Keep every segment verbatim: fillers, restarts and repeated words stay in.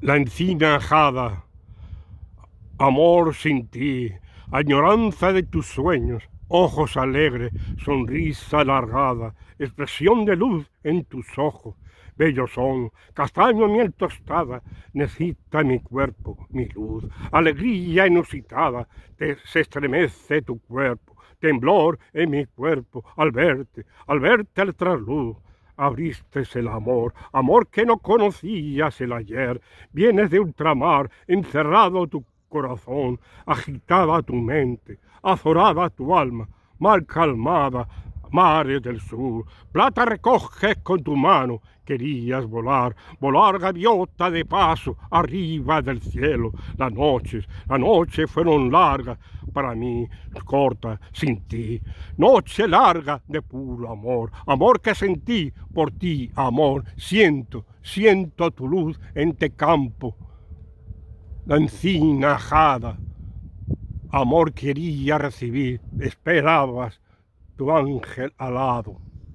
La encina ajada, amor sin ti, añoranza de tus sueños, ojos alegres, sonrisa alargada, expresión de luz en tus ojos. Bellos son, castaño miel tostada, necesita mi cuerpo, mi luz, alegría inusitada, te, se estremece tu cuerpo, temblor en mi cuerpo, al verte, al verte al trasluz. Abriste el amor, amor que no conocías el ayer, vienes de ultramar, encerrado tu corazón, agitada tu mente, azorada tu alma, mal calmada, mares del sur, plata recoges con tu mano, querías volar, volar gaviota de paso, arriba del cielo, las noches, las noches fueron largas, para mí corta sin ti, noche larga de puro amor, amor que sentí por ti, amor, siento, siento tu luz en te campo, la encina ajada, amor quería recibir, esperabas tu ángel alado,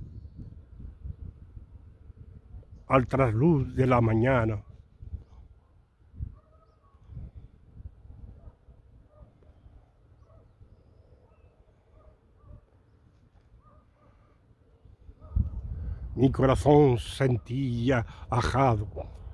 al trasluz de la mañana. Mi corazón sentía ajado.